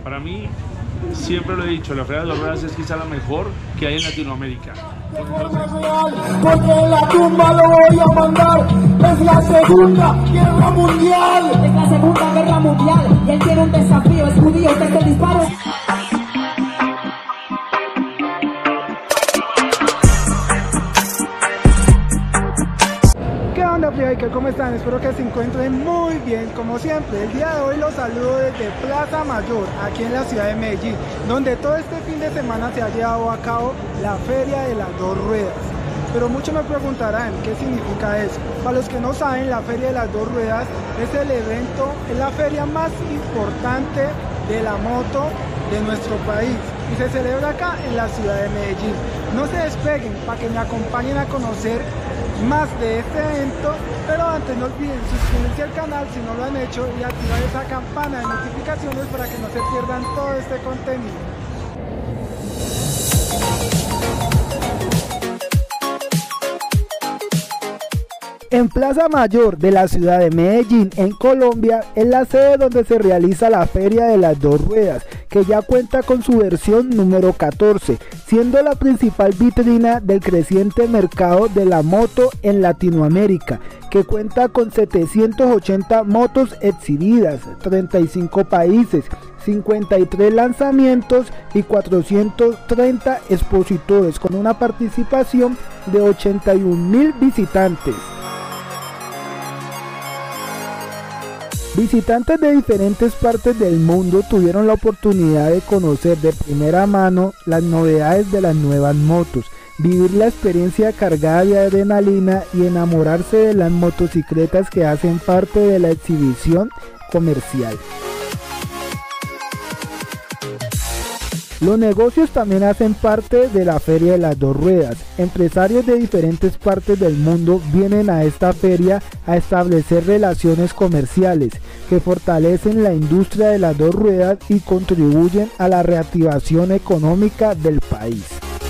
Para mí, siempre lo he dicho, la Feria de las Ruedas es quizá la mejor que hay en Latinoamérica. Porque la tumba lo voy a mandar. Es la Segunda Guerra Mundial. Es la Segunda Guerra Mundial. Y él tiene un desafío, es judío, desde el disparo. ¿Qué onda, Friaica? ¿Cómo están? Espero que se encuentren muy bien, como siempre. El día de hoy los saludo desde Plaza Mayor, aquí en la ciudad de Medellín, donde todo este fin de semana se ha llevado a cabo la Feria de las Dos Ruedas. Pero muchos me preguntarán qué significa eso. Para los que no saben, la Feria de las Dos Ruedas es el evento, es la feria más importante de la moto de nuestro país y se celebra acá en la ciudad de Medellín. No se despeguen para que me acompañen a conocer más de este evento, pero antes no olviden suscribirse al canal si no lo han hecho y activar esa campana de notificaciones para que no se pierdan todo este contenido. En Plaza Mayor de la ciudad de Medellín, en Colombia, es la sede donde se realiza la Feria de las Dos Ruedas, que ya cuenta con su versión número 14, siendo la principal vitrina del creciente mercado de la moto en Latinoamérica, que cuenta con 780 motos exhibidas, 35 países, 53 lanzamientos y 430 expositores, con una participación de 81.000 visitantes. Visitantes de diferentes partes del mundo tuvieron la oportunidad de conocer de primera mano las novedades de las nuevas motos, vivir la experiencia cargada de adrenalina y enamorarse de las motocicletas que hacen parte de la exhibición comercial. Los negocios también hacen parte de la Feria de las Dos Ruedas. Empresarios de diferentes partes del mundo vienen a esta feria a establecer relaciones comerciales que fortalecen la industria de las dos ruedas y contribuyen a la reactivación económica del país.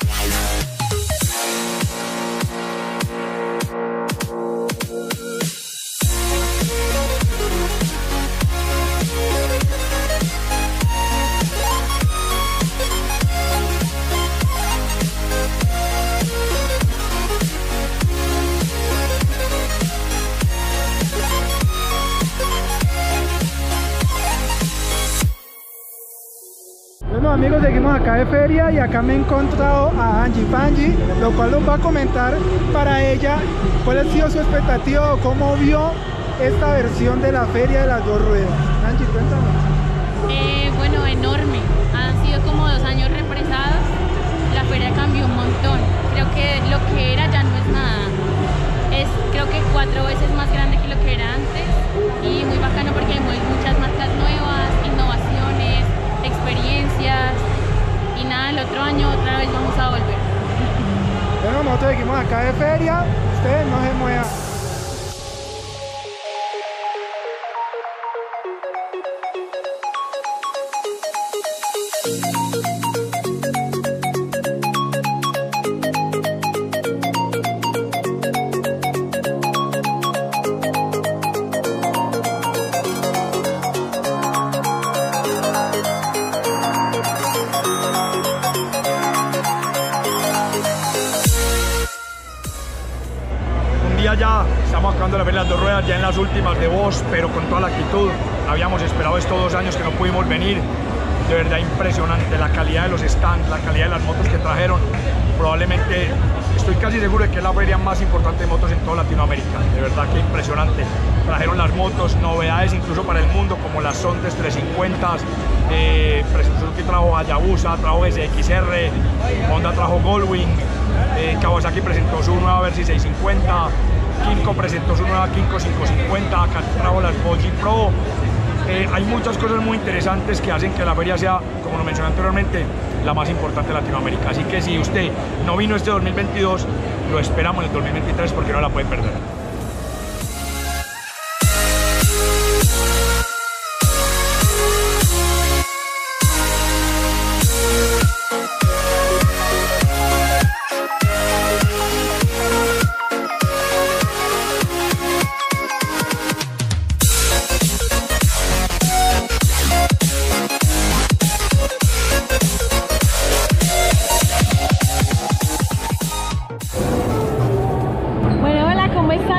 Bueno amigos, seguimos acá de feria y acá me he encontrado a Angie Fangi, lo cual nos va a comentar para ella cuál ha sido su expectativa o cómo vio esta versión de la Feria de las Dos Ruedas. Angie, cuéntanos. Bueno, enorme. Han sido como 2 años represados. La feria cambió un montón. Creo que lo que era ya no es nada. Es creo que 4 veces más grande que lo que era antes y muy bacano porque hay muchas marcas nuevas, innovaciones, experiencias y nada, el otro año otra vez vamos a volver. Bueno, nosotros seguimos acá de feria, ustedes no se muevan. Ya estamos acabando la Feria de las Dos Ruedas, ya en las últimas de voz, pero con toda la actitud. Habíamos esperado estos 2 años que no pudimos venir. De verdad impresionante la calidad de los stands, la calidad de las motos que trajeron. Probablemente, estoy casi seguro de que es la feria más importante de motos en toda Latinoamérica. De verdad que impresionante. Trajeron las motos, novedades incluso para el mundo, como las Sondes 350, Suzuki trajo Hayabusa, trajo SXR, Honda trajo Goldwing, Kawasaki presentó su nueva Versys 650, Kymco presentó su nueva Kymco 550, acá trajo las Boji Pro. Hay muchas cosas muy interesantes que hacen que la feria sea, como lo mencioné anteriormente, la más importante de Latinoamérica. Así que si usted no vino este 2022, lo esperamos en el 2023 porque no la puede perder.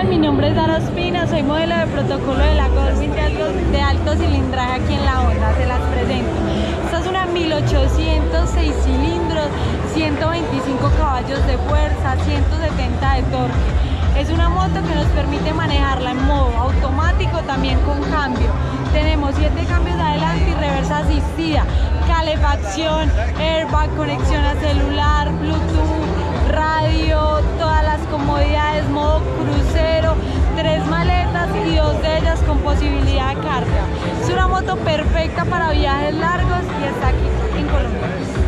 tal? Mi nombre es Dara Ospina, soy modelo de protocolo de la Goldwing de alto cilindraje aquí en la Honda, se las presento. Esta es una 1806 cilindros, 125 caballos de fuerza, 170 de torque. Es una moto que nos permite manejarla en modo automático, también con cambio. Tenemos 7 cambios adelante y reversa asistida, calefacción, airbag, conexión a celular, Bluetooth, radio, todas las comodidades, modo crucero, 3 maletas y 2 de ellas con posibilidad de carga. Es una moto perfecta para viajes largos y está aquí en Colombia.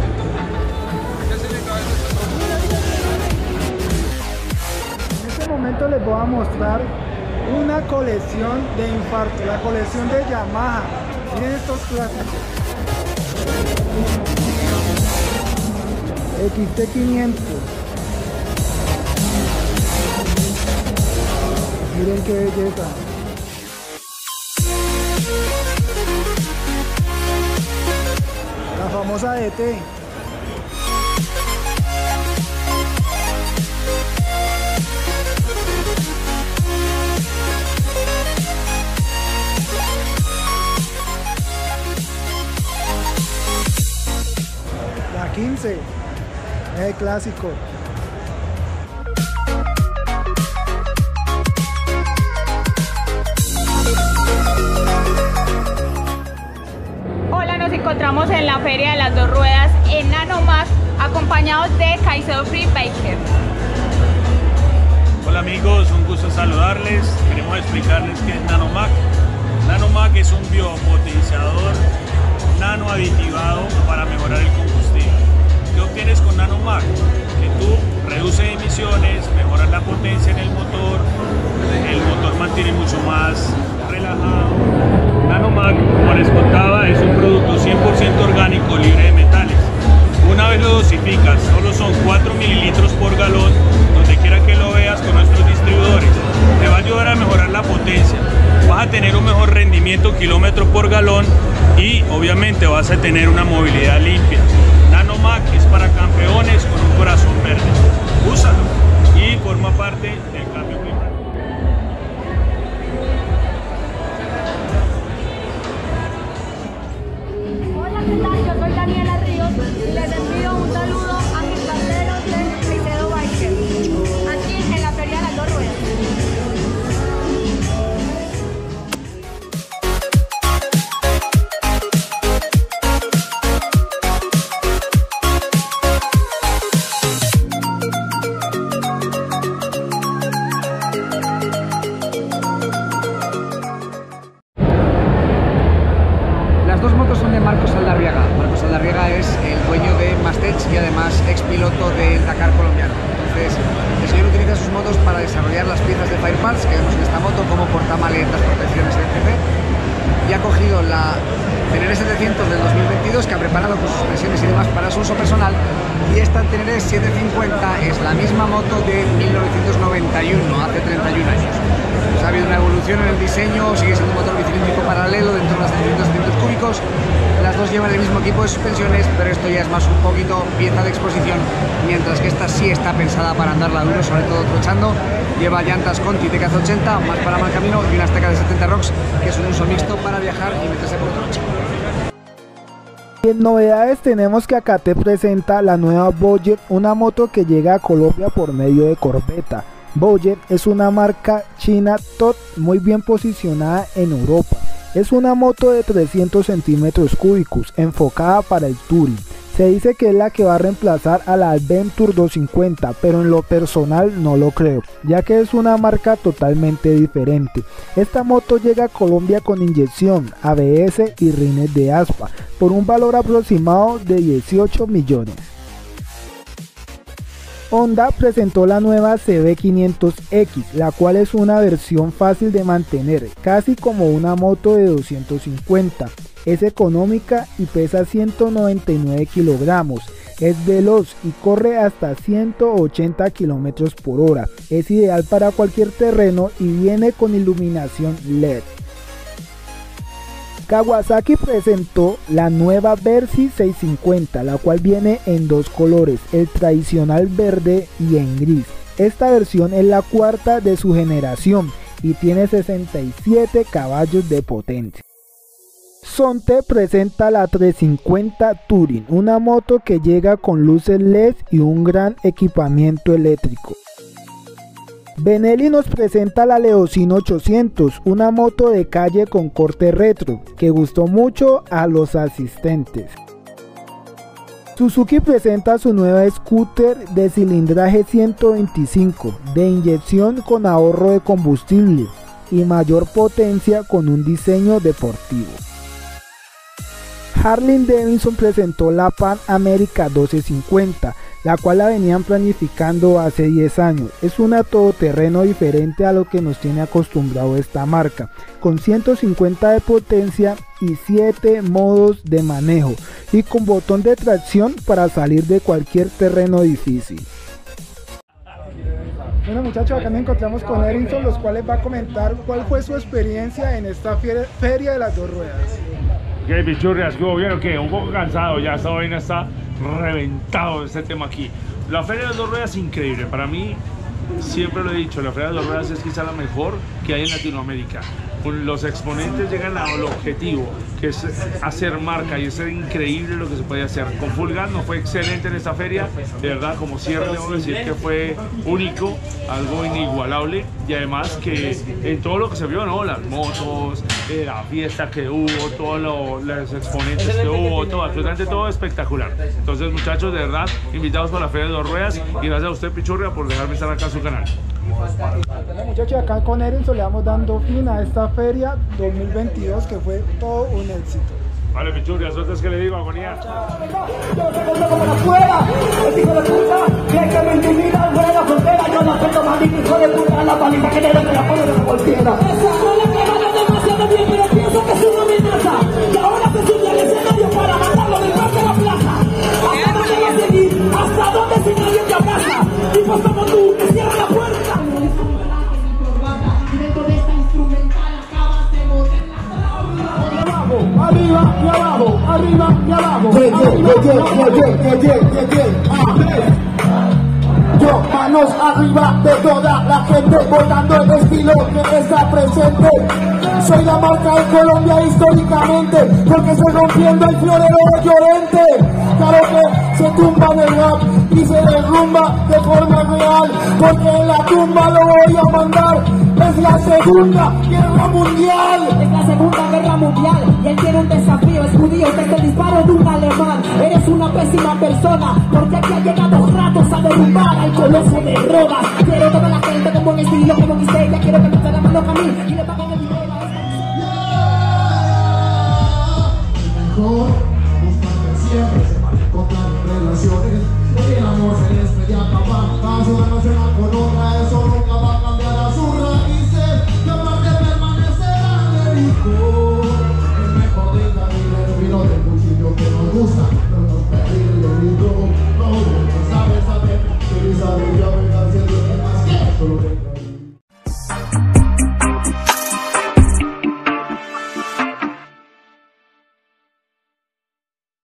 En este momento les voy a mostrar una colección de infarto, la colección de Yamaha. Miren estos clásicos. XT500. Miren qué belleza. La famosa DT. La 15. El clásico. Hola, nos encontramos en la Feria de las Dos Ruedas en Nanomac, acompañados de Caicedo Free Biker. Hola amigos, un gusto saludarles. Queremos explicarles qué es Nanomac. Nanomac es un biopotenciador nano aditivado para mejorar el combustible. ¿Qué obtienes con Nanomac? Que tú reduces emisiones, mejoras la potencia en el motor mantiene mucho más relajado. Nanomac, como les contaba, es un producto 100% orgánico, libre de metales. Una vez lo dosificas, solo son 4 mililitros por galón, donde quiera que lo veas con nuestros distribuidores. Te va a ayudar a mejorar la potencia, vas a tener un mejor rendimiento kilómetro por galón y obviamente vas a tener una movilidad limpia. Nanomac es para campeones con un corazón verde. Úsalo y forma parte del cambio climático. Hola, ¿qué tal? Yo soy Daniela Ríos y les envío un saludo a mis parceros de Caicedo Biker, aquí en la Feria de las Dos Ruedas. Las dos motos son de Marcos Aldarriaga. Marcos Aldarriaga es el dueño de Mastech y además expiloto del Dakar colombiano. Entonces, el señor utiliza sus motos para desarrollar las piezas de Fireparts que vemos en esta moto, como portamaletas, protecciones, etc. Y ha cogido la Tenere 700 del 2022, que ha preparado con suspensiones y demás para su uso personal, y esta Tenere 750 es la misma moto de 1991, hace 31 años. Ha habido una evolución en el diseño, sigue siendo un motor bicilíndrico paralelo de en torno a 700 centímetros cúbicos. Las dos llevan el mismo tipo de suspensiones, pero esto ya es más un poquito pieza de exposición, mientras que esta sí está pensada para andarla duro, sobre todo trochando. Lleva llantas Conti TK80, más para mal camino, y unas TK de 70 Rocks, que es un uso mixto para viajar y meterse por trocha. En novedades tenemos que acá te presenta la nueva Boyer, una moto que llega a Colombia por medio de Corbeta. Boyer es una marca china top muy bien posicionada en Europa. Es una moto de 300 centímetros cúbicos enfocada para el touring. Se dice que es la que va a reemplazar a la Adventure 250, pero en lo personal no lo creo, ya que es una marca totalmente diferente. Esta moto llega a Colombia con inyección, ABS y rines de aspa, por un valor aproximado de 18 millones. Honda presentó la nueva CB500X, la cual es una versión fácil de mantener, casi como una moto de 250. Es económica y pesa 199 kilogramos. Es veloz y corre hasta 180 kilómetros por hora. Es ideal para cualquier terreno y viene con iluminación LED. Kawasaki presentó la nueva Versys 650, la cual viene en dos colores, el tradicional verde y en gris. Esta versión es la cuarta de su generación y tiene 67 caballos de potencia. Sonte presenta la 350 Touring, una moto que llega con luces LED y un gran equipamiento eléctrico. Benelli nos presenta la Leocino 800, una moto de calle con corte retro, que gustó mucho a los asistentes. Suzuki presenta su nueva scooter de cilindraje 125, de inyección con ahorro de combustible y mayor potencia con un diseño deportivo. Harley Davidson presentó la Pan America 1250, la cual la venían planificando hace 10 años. Es una todoterreno diferente a lo que nos tiene acostumbrado esta marca, con 150 de potencia y 7 modos de manejo y con botón de tracción para salir de cualquier terreno difícil. Bueno muchachos, acá nos encontramos con Erinson, los cuales va a comentar cuál fue su experiencia en esta feria de las dos ruedas. ¿Qué pichurrias? ¿Cómo bien o qué? Un poco cansado ya, esta vaina está reventado este tema aquí. La feria de las dos ruedas es increíble, para mí siempre lo he dicho, la feria de las dos ruedas es quizá la mejor que hay en Latinoamérica. Los exponentes llegan al objetivo, que es hacer marca, y es increíble lo que se puede hacer. Con Full Gas nos fue excelente en esta feria, de verdad, como cierre debo decir que fue único, algo inigualable, y además que en todo lo que se vio, ¿no? Las motos, la fiesta que hubo, todos los exponentes que hubo, todo, absolutamente todo espectacular. Entonces muchachos, de verdad, invitados para la feria de dos ruedas, y gracias a usted Pichurria por dejarme estar acá en su canal. Bueno, muchachos, acá con Erinson le vamos dando fin a esta feria 2022 que fue todo un éxito. Vale, Pichurria, sueltas que le digo, agonía. Yo te conozco como afuera, el hijo de puta, que me intimida fuera de la frontera, yo no tengo más hijo de puta, la paliza que te doy te la pone de cualquiera. Esa rola que vale demasiado bien, pero pienso que es una amenaza, y ahora se sube al escenario para matarlo del parque de la plaza. ¿Hasta dónde va a seguir? ¿Hasta dónde si nadie te abraza? Tipos como tú, que cierran la puerta. Arriba y abajo, arriba y abajo. Yo, manos arriba de toda la gente, votando el estilo que está presente. Soy la marca en Colombia históricamente, porque estoy rompiendo el florero de Llorente. Claro que se tumba en el rap y se derrumba de forma real, porque en la tumba lo voy a mandar. Es la Segunda Guerra Mundial. Es la Segunda Guerra Mundial y él tiene un desafío, es judío desde el disparo de un alemán. Eres una pésima persona, porque aquí ha llegado ratos a derrumbar al coloso de Rodas. Quiero toda la gente con buen estilo, como dice ella, quiero que me dé la mano a mí y le pago